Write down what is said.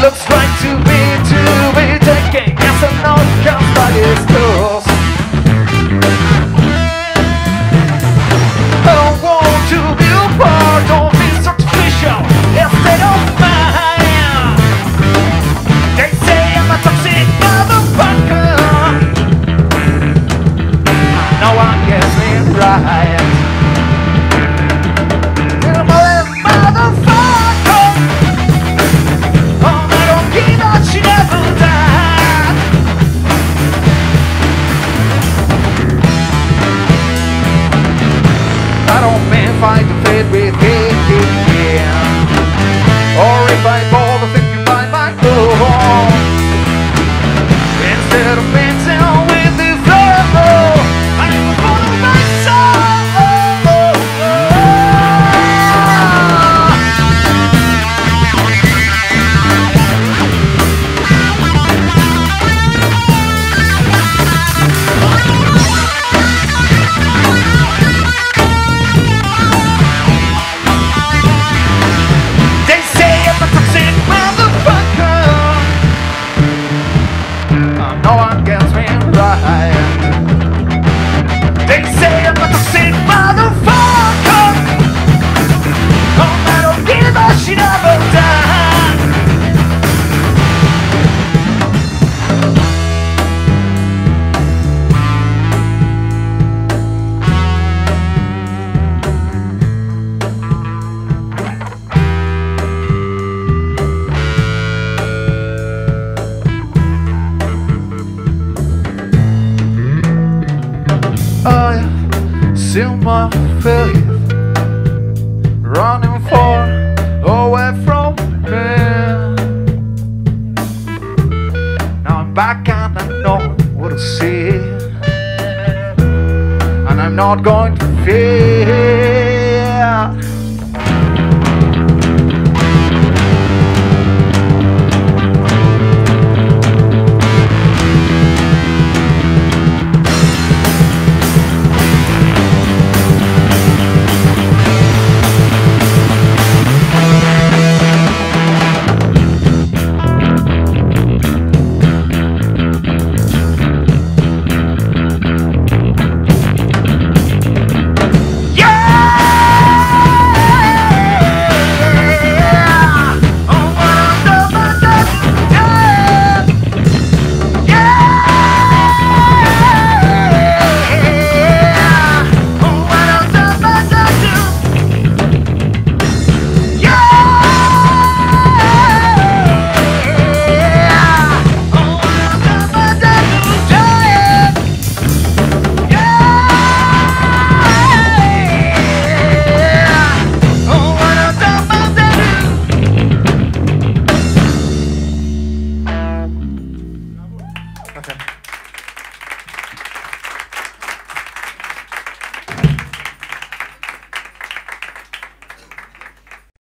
looks right to be taking. Yes, I know it comes by its tools. I don't want to be a part of this artificial state of mind. They say I'm a toxic motherfucker. No one gets me right. I'm a motherfucker. Oh, I don't give a shit about that. I don't mean fight the fate with it, or if I bother thinking by my own, instead of dancing with the flow, I will follow my soul. They say I'm a toxic motherfucker. No one gets me right. They say I'm a toxic motherfucker. Oh, I don't give a shit about that. I see my faith running far away from me. Now I'm back and I know what to see, and I'm not going